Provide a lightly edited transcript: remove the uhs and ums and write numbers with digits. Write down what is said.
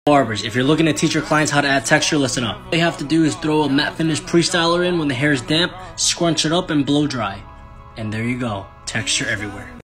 Barbers, if you're looking to teach your clients how to add texture, listen up. All they have to do is throw a matte finish pre-styler in when the hair is damp, scrunch it up, and blow dry. And there you go, texture everywhere.